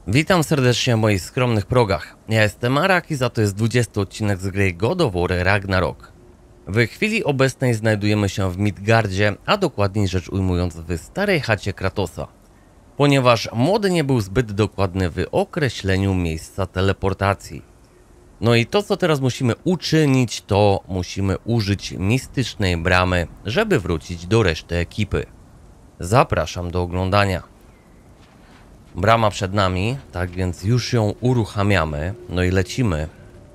Witam serdecznie w moich skromnych progach. Ja jestem Arak i za to jest 20 odcinek z gry God of War Ragnarok. W chwili obecnej znajdujemy się w Midgardzie, a dokładniej rzecz ujmując w starej chacie Kratosa. Ponieważ młody nie był zbyt dokładny w określeniu miejsca teleportacji. No i to, co teraz musimy uczynić, to musimy użyć mistycznej bramy, żeby wrócić do reszty ekipy. Zapraszam do oglądania. Brama przed nami, tak więc już ją uruchamiamy, no i lecimy.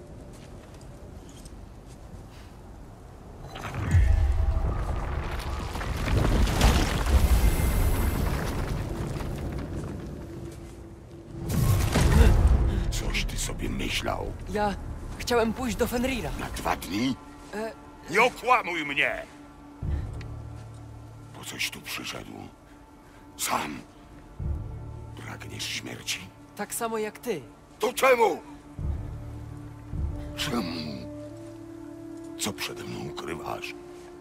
Coś ty sobie myślał? Ja chciałem pójść do Fenrira. Na 2 dni? Nie okłamuj mnie! Po coś tu przyszedł? Sam pragniesz śmierci? Tak samo jak ty. To czemu? Czemu? Co przede mną ukrywasz?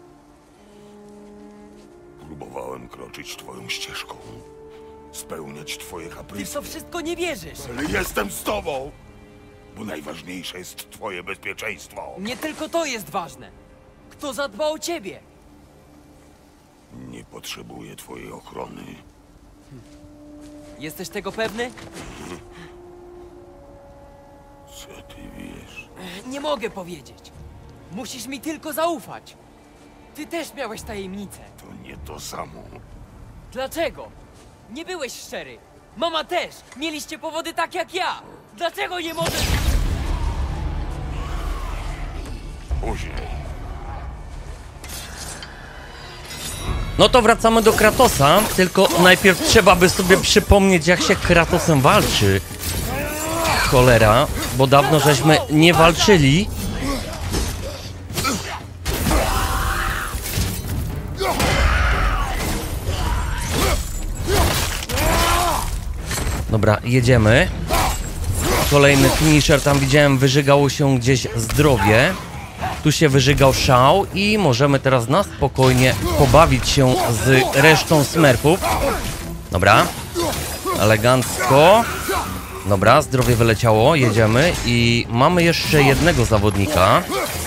Próbowałem kroczyć twoją ścieżką, spełniać twoje Ty w kaprysy, to wszystko nie wierzysz. ale jestem z tobą, bo najważniejsze jest twoje bezpieczeństwo. Nie tylko to jest ważne. Kto zadba o ciebie? Nie potrzebuję twojej ochrony. Jesteś tego pewny? Co ty wiesz? Nie mogę powiedzieć. Musisz mi tylko zaufać. Ty też miałeś tajemnicę. To nie to samo. Dlaczego? Nie byłeś szczery. Mama też. Mieliście powody tak jak ja. Dlaczego nie możesz... Później. No to wracamy do Kratosa, tylko najpierw trzeba by sobie przypomnieć, jak się Kratosem walczy. Cholera, bo dawno żeśmy nie walczyli. Dobra, jedziemy. Kolejny finisher, tam widziałem, wyżygało się gdzieś zdrowie. Tu się wyżygał szał i możemy teraz na spokojnie pobawić się z resztą smerfów. Dobra, elegancko. Dobra, zdrowie wyleciało, jedziemy i mamy jeszcze jednego zawodnika.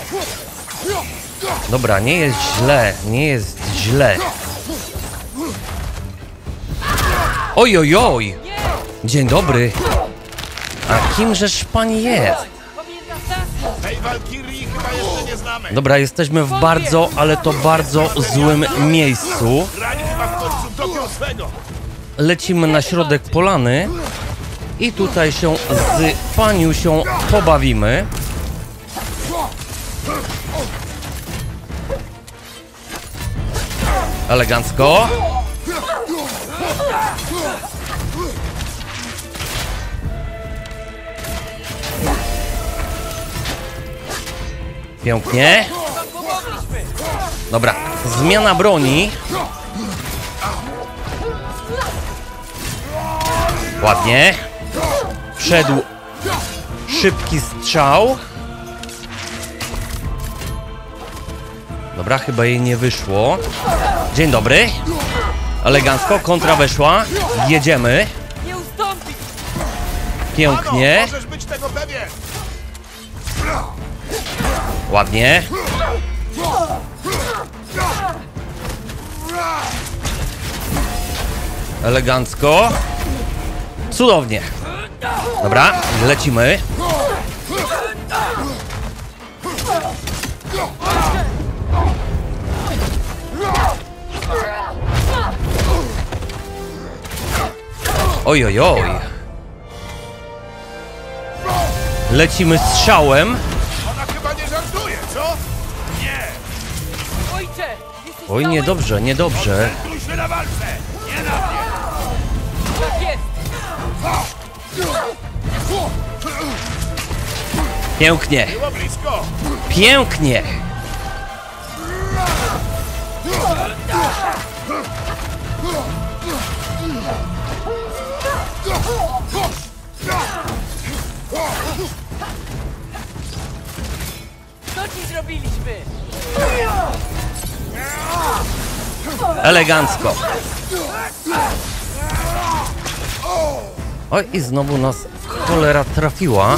Dobra, nie jest źle, nie jest źle. Oj, oj, oj. Dzień dobry. A kimżeż pani jest? Pamiętasz nas? Tej Walkirii chyba jeszcze nie znamy. Dobra, jesteśmy w bardzo, ale to bardzo złym miejscu. Rani chyba w końcu dopiął swego. Lecimy na środek polany i tutaj się z paniusią pobawimy. Elegancko. Pięknie. Dobra, zmiana broni. Ładnie. Wszedł szybki strzał. Dobra, chyba jej nie wyszło. Dzień dobry. Elegancko, kontra weszła. Jedziemy. Nie ustąpić! Pięknie. Możesz być tego pewien. Ładnie. Elegancko. Cudownie. Dobra, lecimy. Oj, oj, oj. Lecimy strzałem. Ona chyba nie żartuje, co? Nie. Ojcze! Jesteś Oj, cały? niedobrze, niedobrze. Koncentruj się na walce. Nie na mnie. Tak jest! Pięknie, Było blisko. pięknie. Co ci zrobiliśmy? Elegancko. Oj, i znowu nas cholera trafiła.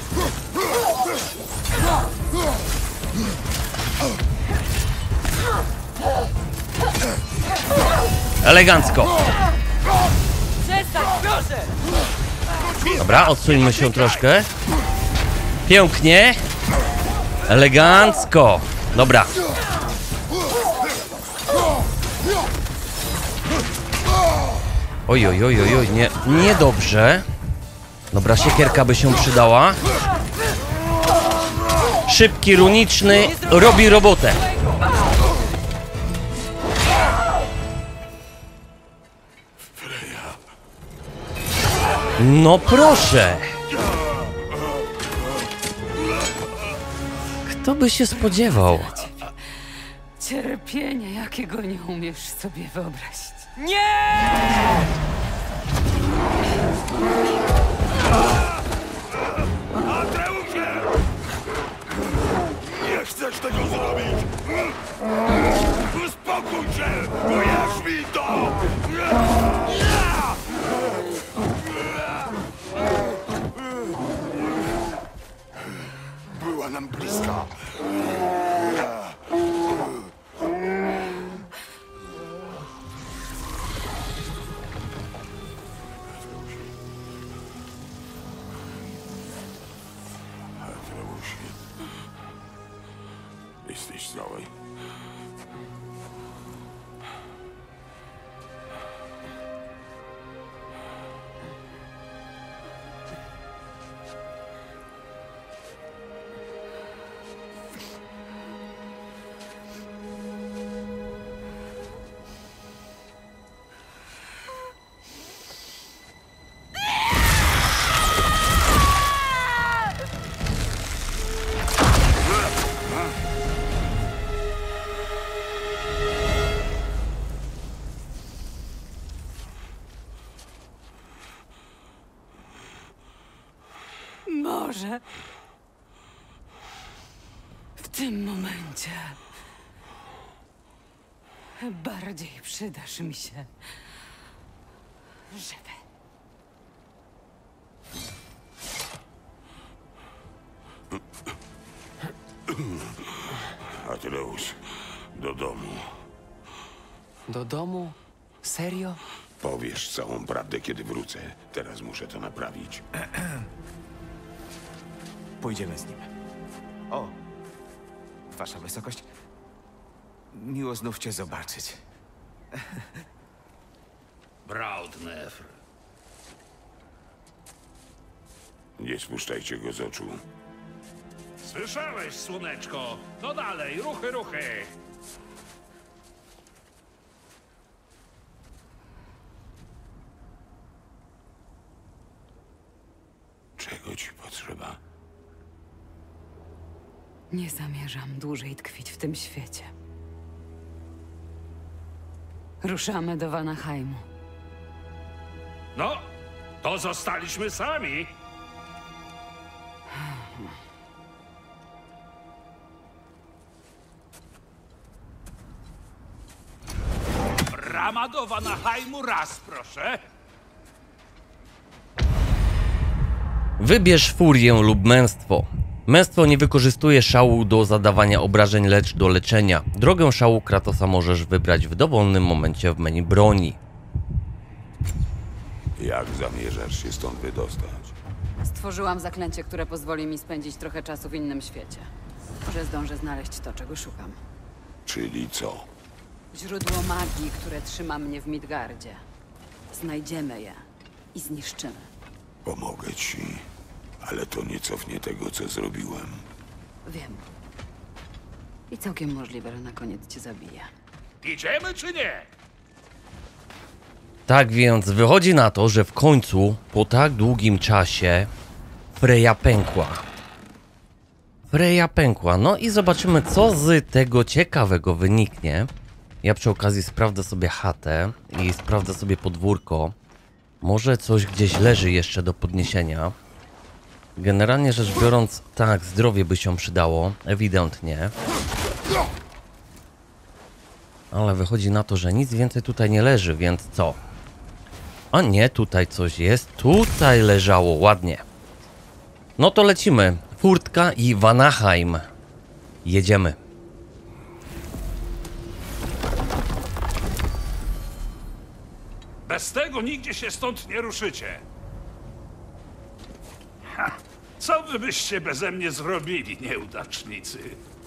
Elegancko. Przestań, proszę! Dobra, odsuńmy się troszkę. Pięknie. Elegancko. Dobra. Oj, oj, oj, oj, oj, nie, niedobrze. Dobra, siekierka by się przydała. Szybki, runiczny, robi robotę. No proszę. Kto by się spodziewał? Cierpienie, jakiego nie umiesz sobie wyobrazić. Nie! Atreusie! Nie chcesz tego zrobić! Uspokój się! Pojaż mi to! Była nam bliska. Atreusie. Jesteś cały? Może w tym momencie bardziej przydasz mi się żywy. Atreusz, do domu. Do domu? Serio? Powiesz całą prawdę, kiedy wrócę. Teraz muszę to naprawić. Pójdziemy z nim. O, wasza wysokość. Miło znów cię zobaczyć. Braudnefr. Nie spuszczajcie go z oczu. Słyszałeś, słoneczko? No dalej, ruchy, ruchy. Czego ci potrzeba? Nie zamierzam dłużej tkwić w tym świecie. Ruszamy do Vanaheimu. No, to zostaliśmy sami. Brama do Vanaheimu raz, proszę. Wybierz furię lub męstwo. Męstwo nie wykorzystuje szału do zadawania obrażeń, lecz do leczenia. Drogę szału Kratosa możesz wybrać w dowolnym momencie w menu broni. Jak zamierzasz się stąd wydostać? Stworzyłam zaklęcie, które pozwoli mi spędzić trochę czasu w innym świecie. Może zdążę znaleźć to, czego szukam. Czyli co? Źródło magii, które trzyma mnie w Midgardzie. Znajdziemy je i zniszczymy. Pomogę ci, ale to nie cofnie tego, co zrobiłem. Wiem. I całkiem możliwe, że na koniec cię zabiję. Idziemy czy nie? Tak więc wychodzi na to, że w końcu, po tak długim czasie, Freya pękła. Freya pękła. No i zobaczymy, co z tego ciekawego wyniknie. Ja przy okazji sprawdzę sobie chatę i sprawdzę sobie podwórko. Może coś gdzieś leży jeszcze do podniesienia. Generalnie rzecz biorąc, tak, zdrowie by się przydało, ewidentnie. Ale wychodzi na to, że nic więcej tutaj nie leży, więc co? A nie, tutaj coś jest. Tutaj leżało, ładnie. No to lecimy. Furtka i Vanaheim. Jedziemy. Bez tego nigdzie się stąd nie ruszycie. Ha, co wy byście beze mnie zrobili, nieudacznicy?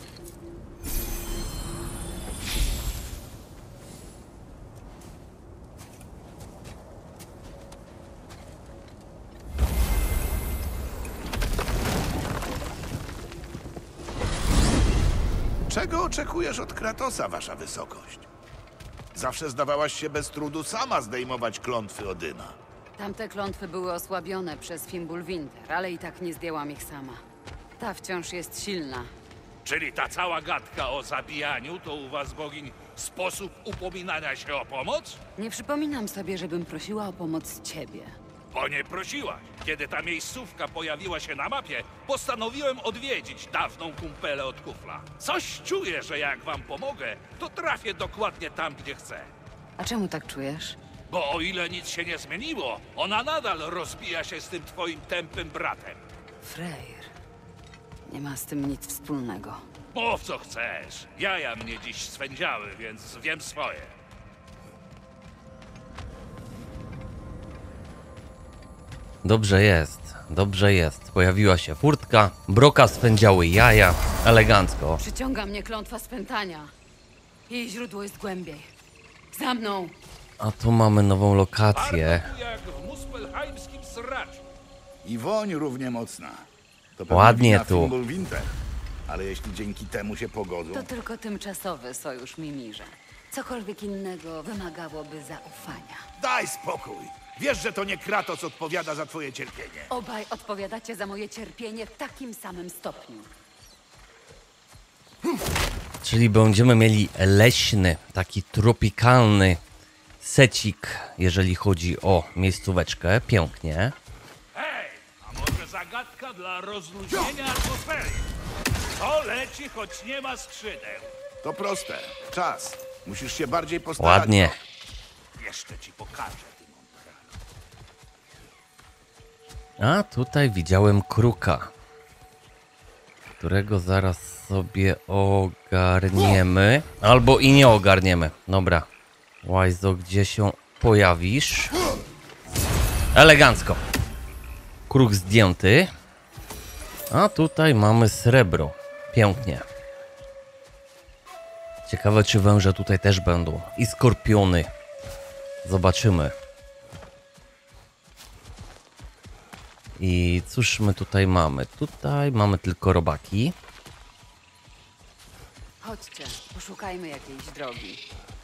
Czego oczekujesz od Kratosa, wasza wysokość? Zawsze zdawałaś się bez trudu sama zdejmować klątwy Odyna. Tamte klątwy były osłabione przez Fimbulwinter, ale i tak nie zdjęłam ich sama. Ta wciąż jest silna. Czyli ta cała gadka o zabijaniu to u was, bogiń, sposób upominania się o pomoc? Nie przypominam sobie, żebym prosiła o pomoc ciebie. Bo nie prosiłaś. Kiedy ta miejscówka pojawiła się na mapie, postanowiłem odwiedzić dawną kumpelę od kufla. Coś czuję, że jak wam pomogę, to trafię dokładnie tam, gdzie chcę. A czemu tak czujesz? Bo o ile nic się nie zmieniło, ona nadal rozbija się z tym twoim tępym bratem. Freyr. Nie ma z tym nic wspólnego. Mów co chcesz. Jaja mnie dziś swędziały, więc wiem swoje. Dobrze jest, dobrze jest. Pojawiła się furtka, Broka swędziały jaja, elegancko. Przyciąga mnie klątwa spętania. Jej źródło jest głębiej. Za mną! A tu mamy nową lokację. Bardzo tu jak w muspelheimskim sraczu. I woń równie mocna. To Ładnie wina tu. Fimbulwinter. Ale jeśli dzięki temu się pogodzą... To tylko tymczasowy sojusz Mimirze. Cokolwiek innego wymagałoby zaufania. Daj spokój! Wiesz, że to nie Kratos odpowiada za twoje cierpienie. Obaj odpowiadacie za moje cierpienie w takim samym stopniu. Czyli będziemy mieli leśny, taki tropikalny secik, jeżeli chodzi o miejscóweczkę. Pięknie. Hej, a może zagadka dla rozluźnienia atmosfery? To leci, choć nie ma skrzydeł. To proste. Czas. Musisz się bardziej postarać. Ładnie. Jeszcze ci pokażę, ty mądralu. A tutaj widziałem kruka, którego zaraz sobie ogarniemy. Albo i nie ogarniemy. Dobra. Łajzo, gdzie się pojawisz? Elegancko. Kruk zdjęty. A tutaj mamy srebro. Pięknie. Ciekawe, czy węże tutaj też będą. I skorpiony. Zobaczymy. I cóż my tutaj mamy? Tutaj mamy tylko robaki. Chodźcie, poszukajmy jakiejś drogi.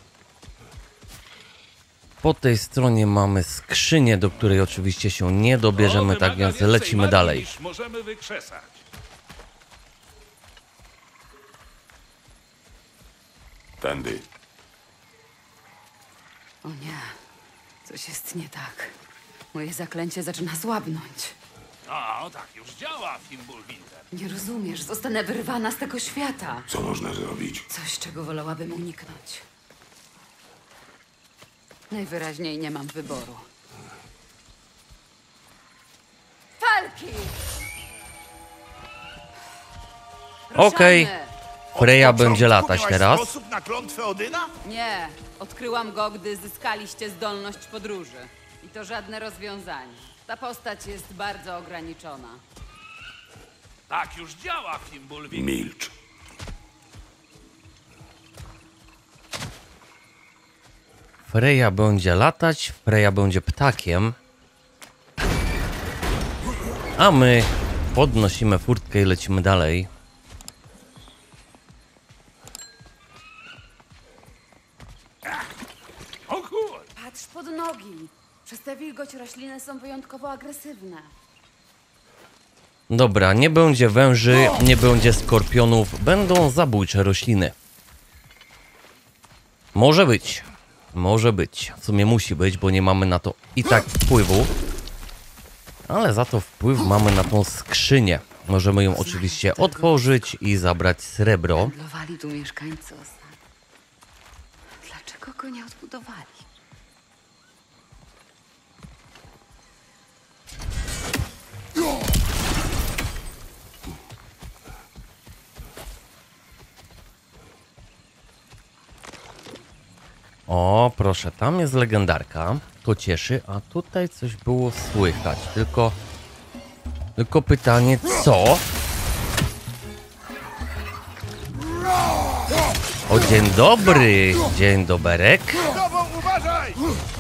Po tej stronie mamy skrzynię, do której oczywiście się nie dobierzemy, To tak wymaga więc więcej lecimy magii, dalej. niż możemy wykrzesać. Tędy. O nie, coś jest nie tak. Moje zaklęcie zaczyna słabnąć. No, tak już działa, Fimbulwinter. Nie rozumiesz, zostanę wyrwana z tego świata. Co można zrobić? Coś, czego wolałabym uniknąć. Najwyraźniej nie mam wyboru. Falki! Okej. Ruszamy! Freya Od będzie początku latać miałaś teraz. sposób na klątwę Odyna? Nie, odkryłam go, gdy zyskaliście zdolność podróży. I to żadne rozwiązanie. Ta postać jest bardzo ograniczona. Tak już działa, Fimbulwinter. Milcz. Freya będzie latać, Freya będzie ptakiem. A my podnosimy furtkę i lecimy dalej. O kur... Patrz pod nogi. Przez tę wilgoć rośliny są wyjątkowo agresywne. Dobra, nie będzie węży, nie będzie skorpionów, będą zabójcze rośliny. Może być. Może być. W sumie musi być, bo nie mamy na to i tak wpływu. Ale za to wpływ mamy na tą skrzynię. Możemy ją oczywiście otworzyć i zabrać srebro. Handlowali tu mieszkańcy osad. Dlaczego go nie odbudowali? O, proszę, tam jest legendarka. To cieszy, a tutaj coś było słychać. Tylko pytanie, co? O, dzień dobry! Dzień doberek. Tobą uważaj!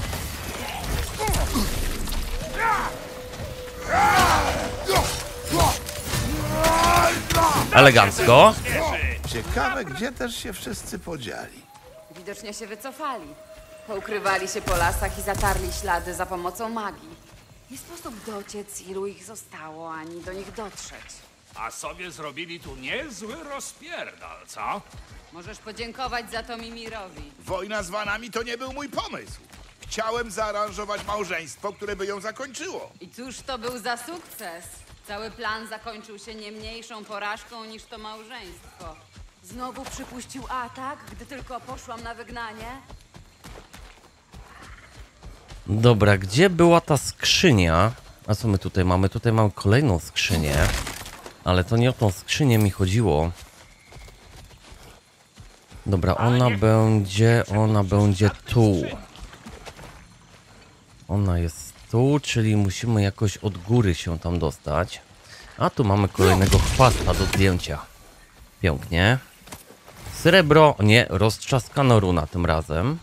Elegancko. Ciekawe, gdzie też się wszyscy podzieli. Widocznie się wycofali. Poukrywali się po lasach i zatarli ślady za pomocą magii. Nie sposób dociec, ilu ich zostało, ani do nich dotrzeć. A sobie zrobili tu niezły rozpierdal, co? Możesz podziękować za to Mimirowi. Wojna z Wanami to nie był mój pomysł. Chciałem zaaranżować małżeństwo, które by ją zakończyło. I cóż to był za sukces? Cały plan zakończył się nie mniejszą porażką niż to małżeństwo. Znowu przypuścił atak, gdy tylko poszłam na wygnanie? Dobra, gdzie była ta skrzynia? A co my tutaj mamy? Tutaj mamy kolejną skrzynię. Ale to nie o tą skrzynię mi chodziło. Dobra, ona będzie tu. Ona jest tu, czyli musimy jakoś od góry się tam dostać. A tu mamy kolejnego chwasta do zdjęcia. Pięknie. Srebro, nie, roztrzaskana runa tym razem.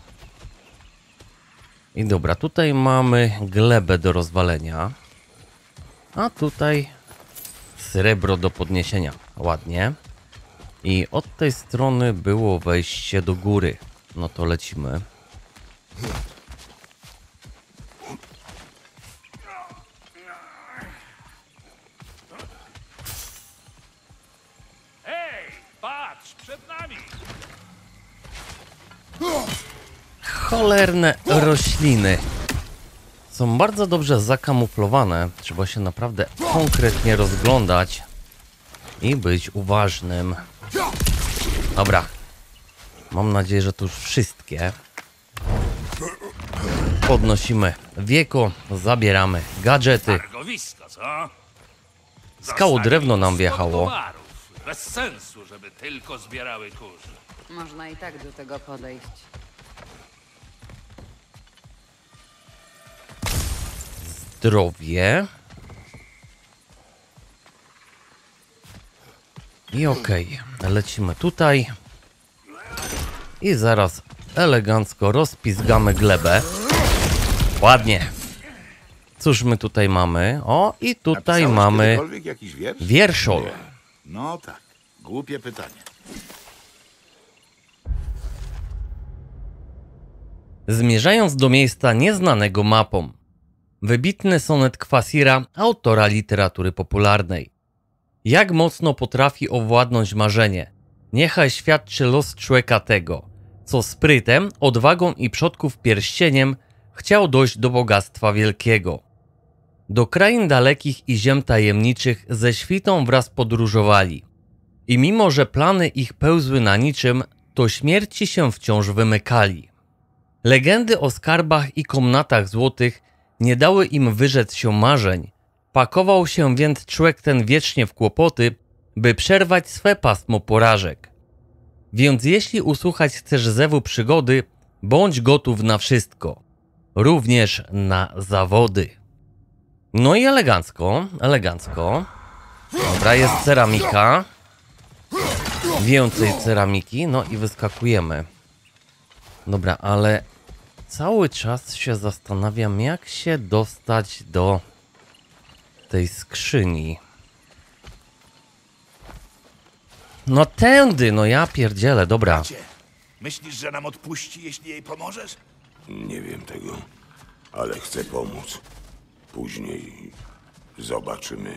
I dobra, tutaj mamy glebę do rozwalenia. A tutaj srebro do podniesienia. Ładnie. I od tej strony było wejście do góry. No to lecimy. Hej, patrz, przed nami! Cholerne rośliny. Są bardzo dobrze zakamuflowane. Trzeba się naprawdę konkretnie rozglądać i być uważnym. Dobra. Mam nadzieję, że to już wszystkie. Podnosimy wieko, zabieramy gadżety. Targowisko, co? Skało drewno nam Zostawili wjechało. towarów. Bez sensu, żeby tylko zbierały kurze. Można i tak do tego podejść. Zdrowie. I okej, lecimy tutaj. I zaraz elegancko rozpizgamy glebę. Ładnie. Cóż my tutaj mamy? O, i tutaj Napisałeś mamy kiedykolwiek jakiś wiersz? wierszol. No tak, głupie pytanie. Zmierzając do miejsca nieznanego mapą. Wybitny sonet Kwasira, autora literatury popularnej. Jak mocno potrafi owładnąć marzenie. Niechaj świadczy los człowieka tego, co sprytem, odwagą i przodków pierścieniem chciał dojść do bogactwa wielkiego. Do krain dalekich i ziem tajemniczych ze świtą wraz podróżowali. I mimo, że plany ich pełzły na niczym, to śmierci się wciąż wymykali. Legendy o skarbach i komnatach złotych nie dały im wyrzec się marzeń. Pakował się więc człowiek ten wiecznie w kłopoty, by przerwać swe pasmo porażek. Więc jeśli usłuchać chcesz zewu przygody, bądź gotów na wszystko, również na zawody. No i elegancko, elegancko. Dobra, jest ceramika. Więcej ceramiki, no i wyskakujemy. Dobra, ale cały czas się zastanawiam, jak się dostać do tej skrzyni. No tędy, no ja pierdzielę, dobra. Bracie, myślisz, że nam odpuści, jeśli jej pomożesz? Nie wiem tego, ale chcę pomóc. Później zobaczymy.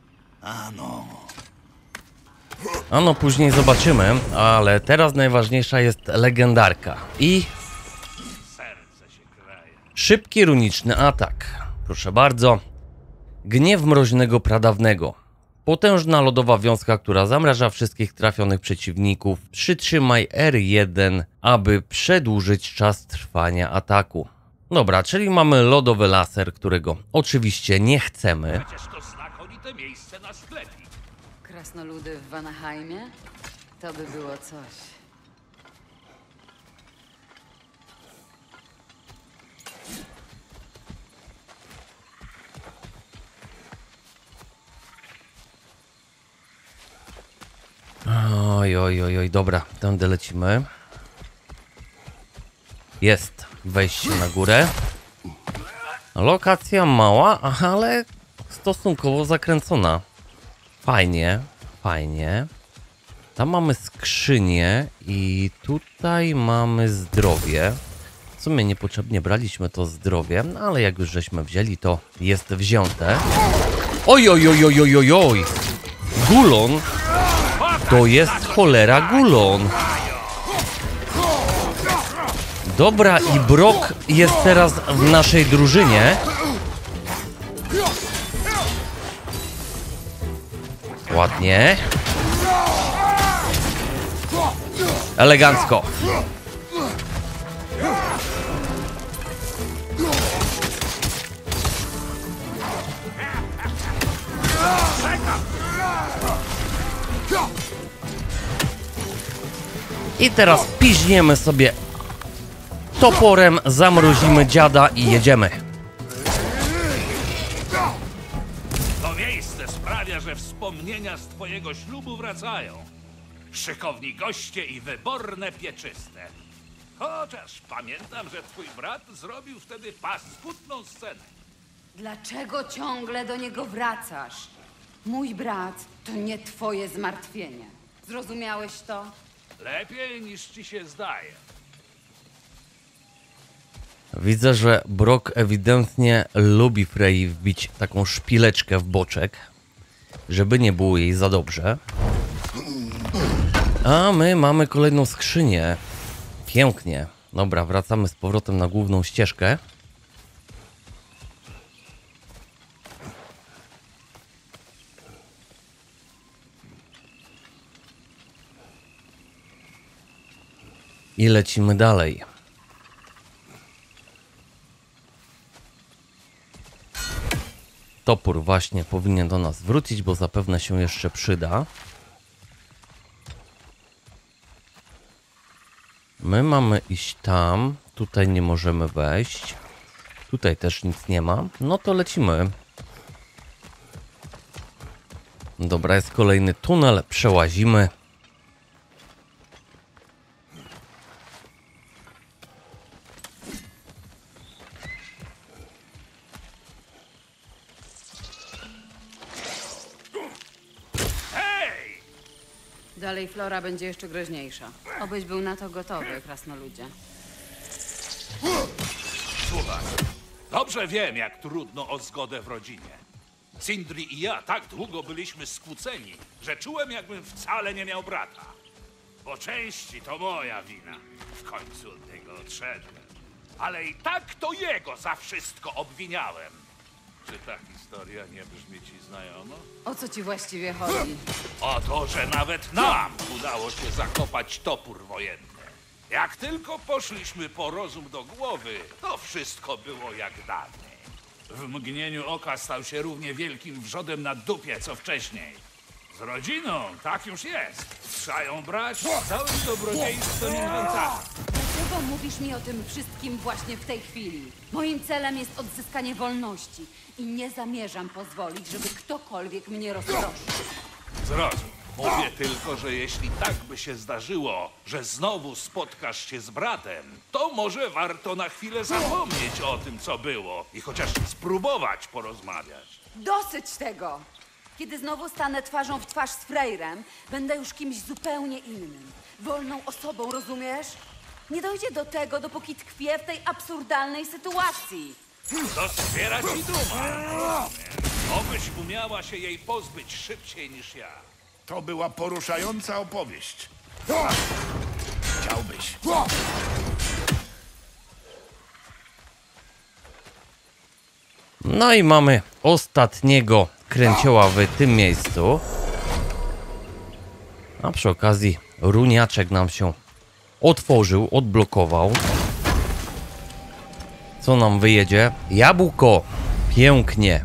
Ano, później zobaczymy, ale teraz najważniejsza jest legendarka. I Serce się kraje. szybki runiczny atak. Proszę bardzo. Gniew mroźnego pradawnego. Potężna lodowa wiązka, która zamraża wszystkich trafionych przeciwników. Przytrzymaj R1, aby przedłużyć czas trwania ataku. Dobra, czyli mamy lodowy laser, którego oczywiście nie chcemy. Przecież to znakomite miejsce na sklepik. Krasnoludy w Vanaheimie? To by było coś. Oj, oj, oj, oj, dobra, tędy lecimy. Jest wejście na górę. Lokacja mała, ale stosunkowo zakręcona. Fajnie, fajnie. Tam mamy skrzynię i tutaj mamy zdrowie. W sumie niepotrzebnie braliśmy to zdrowie, no ale jak już żeśmy wzięli, to jest wzięte. Oj, oj, oj, oj, oj, oj, oj. Gulon. To jest cholera Gulon. Dobra, i Brok jest teraz w naszej drużynie. Ładnie. Elegancko. I teraz piźniemy sobie toporem, zamrozimy dziada i jedziemy. To miejsce sprawia, że wspomnienia z twojego ślubu wracają. Szykowni goście i wyborne pieczyste. Chociaż pamiętam, że twój brat zrobił wtedy paskudną scenę. Dlaczego ciągle do niego wracasz? Mój brat to nie twoje zmartwienie. Zrozumiałeś to? Lepiej niż ci się zdaje. Widzę, że Brok ewidentnie lubi Frey wbić taką szpileczkę w boczek, żeby nie było jej za dobrze. A my mamy kolejną skrzynię. Pięknie. Dobra, wracamy z powrotem na główną ścieżkę. I lecimy dalej. Topór właśnie powinien do nas wrócić, bo zapewne się jeszcze przyda. My mamy iść tam. Tutaj nie możemy wejść. Tutaj też nic nie ma. No to lecimy. Dobra, jest kolejny tunel. Przełazimy. Dalej Flora będzie jeszcze groźniejsza. Obyś był na to gotowy, krasnoludzie. Słuchaj, dobrze wiem, jak trudno o zgodę w rodzinie. Sindri i ja tak długo byliśmy skłóceni, że czułem, jakbym wcale nie miał brata. Po części to moja wina. W końcu od niego odszedłem. Ale i tak to jego za wszystko obwiniałem. Czy ta historia nie brzmi ci znajomo? O co ci właściwie chodzi? O to, że nawet nam udało się zakopać topór wojenny. Jak tylko poszliśmy po rozum do głowy, to wszystko było jak dawniej. W mgnieniu oka stał się równie wielkim wrzodem na dupie, co wcześniej. Z rodziną tak już jest. Trzają brać z całym dobrodziejstwem inwentarza. Dlaczego mówisz mi o tym wszystkim właśnie w tej chwili? Moim celem jest odzyskanie wolności i nie zamierzam pozwolić, żeby ktokolwiek mnie rozproszył. Zrozum. Mówię tylko, że jeśli tak by się zdarzyło, że znowu spotkasz się z bratem, to może warto na chwilę zapomnieć o tym, co było i chociaż spróbować porozmawiać. Dosyć tego! Kiedy znowu stanę twarzą w twarz z Freyrem, będę już kimś zupełnie innym. Wolną osobą, rozumiesz? Nie dojdzie do tego, dopóki tkwię w tej absurdalnej sytuacji. To zbiera ci duma. Obyś umiała się jej pozbyć szybciej niż ja. To była poruszająca opowieść. Chciałbyś. No i mamy ostatniego kręcioła w tym miejscu. A przy okazji runiaczek nam się otworzył, odblokował. Co nam wyjedzie? Jabłko! Pięknie.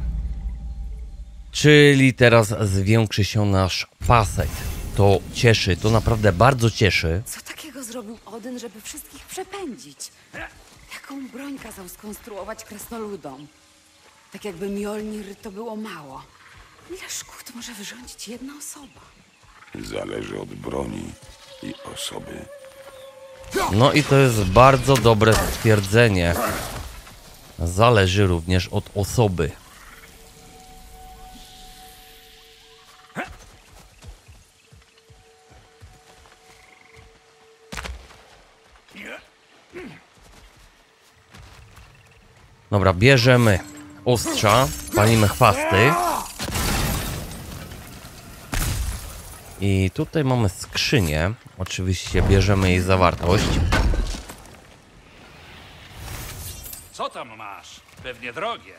Czyli teraz zwiększy się nasz pasek. To cieszy, to naprawdę bardzo cieszy. Co takiego zrobił Odyn, żeby wszystkich przepędzić? Jaką broń kazał skonstruować krasnoludom? Tak jakby Mjolnir to było mało. Ile szkód może wyrządzić jedna osoba? Zależy od broni i osoby. No i to jest bardzo dobre stwierdzenie. Zależy również od osoby. Dobra, bierzemy ostrza, palimy chwasty. I tutaj mamy skrzynię. Oczywiście bierzemy jej zawartość. Co tam masz? Pewnie drogie.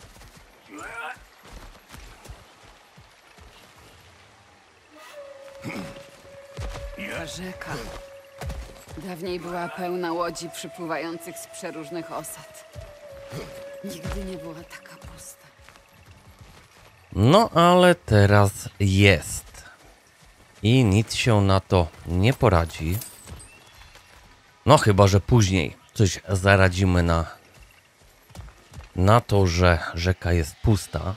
Ta rzeka. Dawniej była pełna łodzi przypływających z przeróżnych osad. Nigdy nie była taka pusta. No ale teraz jest. I nic się na to nie poradzi. No chyba, że później coś zaradzimy na to, że rzeka jest pusta.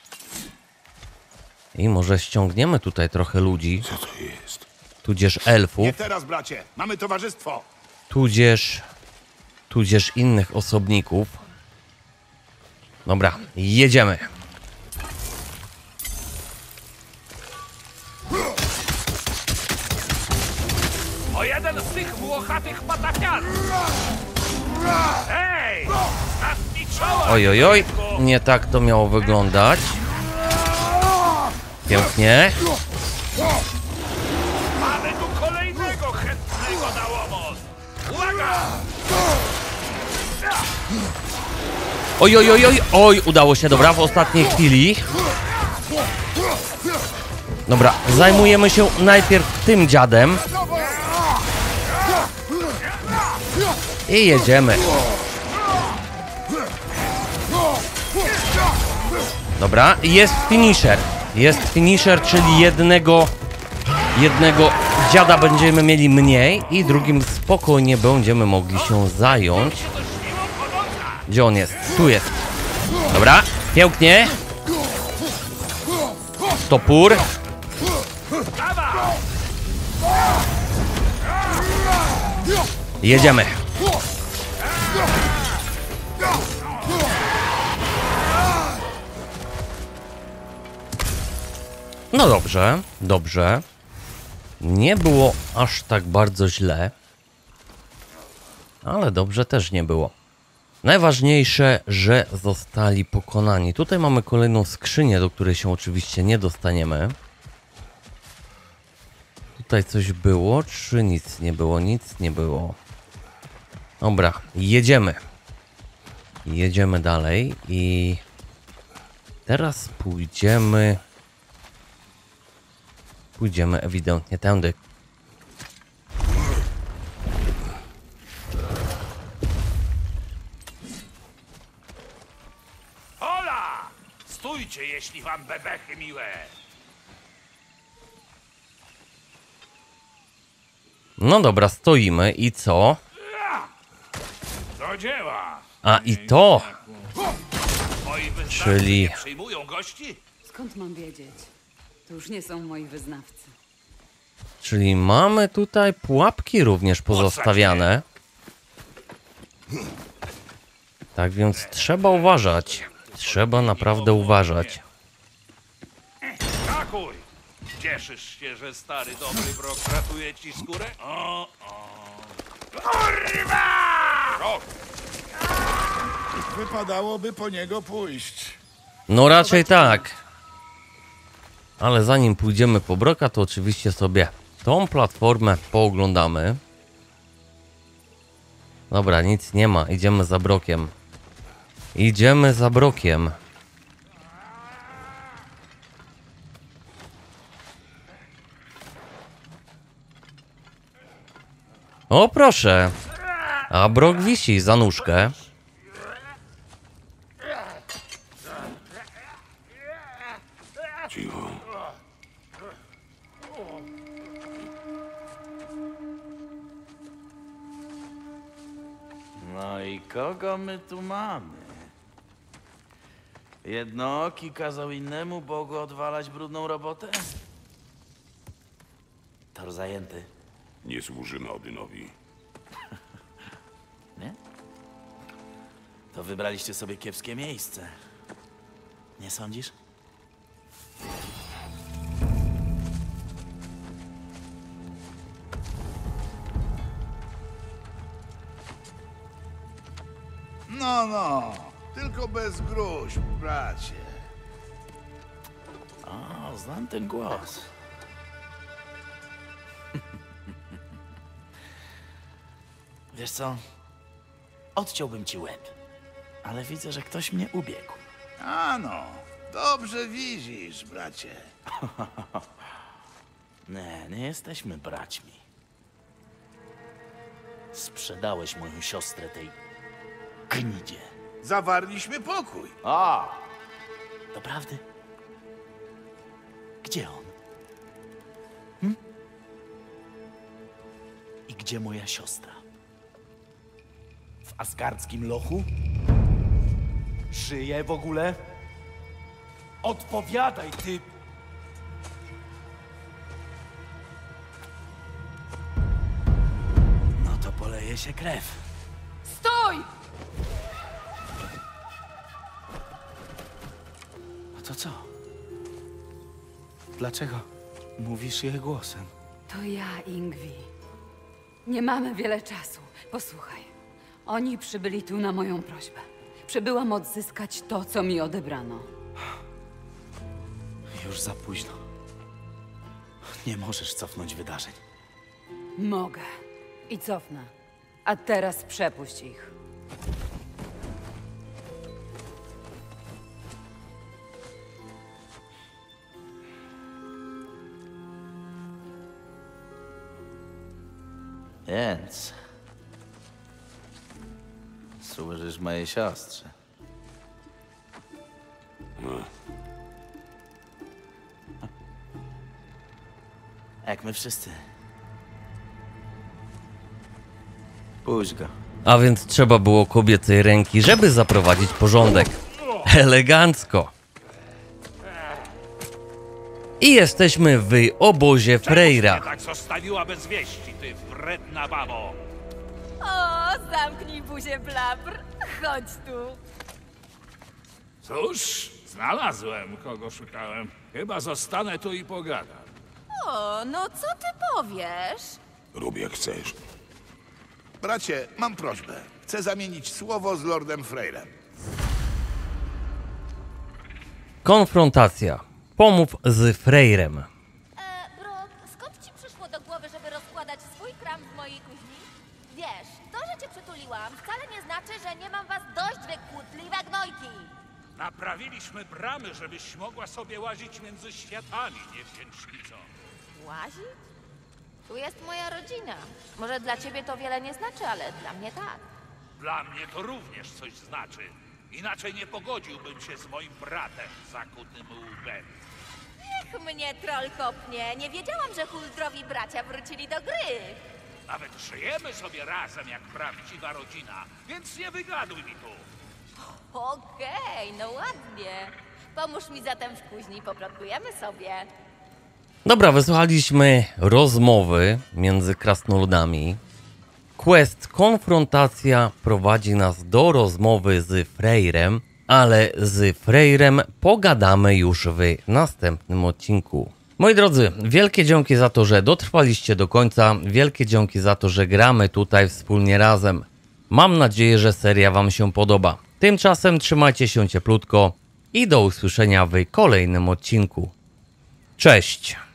I może ściągniemy tutaj trochę ludzi. Co to jest? Tudzież elfów. Nie teraz, bracie. Mamy towarzystwo. Tudzież innych osobników. Dobra, jedziemy. O jeden z tych włochatych patafian! Hej! Znasz mi czoła! Oj, oj, oj. Nie tak to miało wyglądać. Pięknie. Mamy tu kolejnego chętnego na łomot! Uwaga! Oj, oj, oj, oj, oj, udało się, dobra, w ostatniej chwili. Dobra, zajmujemy się najpierw tym dziadem. I jedziemy. Dobra, jest finisher. Jest finisher, czyli jednego dziada będziemy mieli mniej i drugim spokojnie będziemy mogli się zająć. Gdzie on jest? Tu jest. Dobra, pięknie. Topór. Jedziemy. No dobrze, dobrze. Nie było aż tak bardzo źle. Ale dobrze też nie było. Najważniejsze, że zostali pokonani. Tutaj mamy kolejną skrzynię, do której się oczywiście nie dostaniemy. Tutaj coś było, czy nic nie było? Nic nie było. Dobra, jedziemy. Jedziemy dalej i teraz pójdziemy ewidentnie tędy. Hola! Stójcie, jeśli wam bebechy miłe! No dobra, stoimy i co? Do dzieła! A i to, Moi wyznawcy czyli nie przyjmują gości? Skąd mam wiedzieć? To już nie są moi wyznawcy. Czyli mamy tutaj pułapki również pozostawiane. Tak więc trzeba uważać. Trzeba naprawdę uważać. Skakuj! Cieszysz się, że stary dobry wrog ratuje ci skórę? O! Kurwa! Rok! Wypadałoby po niego pójść. No raczej tak. Ale zanim pójdziemy po Broka, to oczywiście sobie tą platformę pooglądamy. Dobra, nic nie ma. Idziemy za Brokiem. Idziemy za Brokiem. O proszę. A Brok wisi za nóżkę. Cicho. No i kogo my tu mamy? Jednooki kazał innemu Bogu odwalać brudną robotę? Tor zajęty. Nie służymy Odynowi. Nie? To wybraliście sobie kiepskie miejsce. Nie sądzisz? No, tylko bez gruźb, bracie. O, znam ten głos. Wiesz co? Odciąłbym ci łeb. Ale widzę, że ktoś mnie ubiegł. Ano, dobrze widzisz, bracie. Nie jesteśmy braćmi. Sprzedałeś moją siostrę tej gnidzie. Zawarliśmy pokój. O! Doprawdy? Gdzie on? I gdzie moja siostra? W asgardzkim lochu? Żyje w ogóle? Odpowiadaj, ty! No to poleje się krew. Stój! A to co? Dlaczego mówisz jej głosem? To ja, Ingvi. Nie mamy wiele czasu. Posłuchaj. Oni przybyli tu na moją prośbę. Przybyłam odzyskać to, co mi odebrano. Już za późno. Nie możesz cofnąć wydarzeń. Mogę. I cofnę. A teraz przepuść ich. Więc... służysz mojej siostrze. No, Jak my wszyscy. Puść go. A więc trzeba było kobiecej ręki, żeby zaprowadzić porządek. Elegancko. I jesteśmy w obozie Freyra. Tak zostawiła bez wieści, ty wredna babo. O, zamknij buzię, blabr. Chodź tu. Cóż, znalazłem, kogo szukałem. Chyba zostanę tu i pogadam. O, no co ty powiesz? rób jak chcesz. Bracie, mam prośbę. Chcę zamienić słowo z Lordem Freyrem. Konfrontacja. Pomów z Freyrem. Brok, skąd ci przyszło do głowy, żeby rozkładać swój kram w mojej kuźni? Wiesz, to, że cię przytuliłam, wcale nie znaczy, że nie mam was dość, wy kłótliwe gnojki. Naprawiliśmy bramy, żebyś mogła sobie łazić między światami, niewdzięcznico. Łazić? Tu jest moja rodzina. Może dla ciebie to wiele nie znaczy, ale dla mnie tak. Dla mnie to również coś znaczy. Inaczej nie pogodziłbym się z moim bratem zakutym łbem. Niech mnie troll kopnie. Nie wiedziałam, że Huldrowi bracia wrócili do gry. Nawet żyjemy sobie razem jak prawdziwa rodzina, więc nie wygaduj mi tu. Okej, no ładnie. Pomóż mi zatem w kuźni, poplotkujemy sobie. Dobra, wysłuchaliśmy rozmowy między krasnoludami. Quest konfrontacja prowadzi nas do rozmowy z Freyrem, ale z Freyrem pogadamy już w następnym odcinku. Moi drodzy, wielkie dzięki za to, że dotrwaliście do końca, wielkie dzięki za to, że gramy tutaj wspólnie razem. Mam nadzieję, że seria wam się podoba. Tymczasem trzymajcie się cieplutko i do usłyszenia w kolejnym odcinku. Cześć!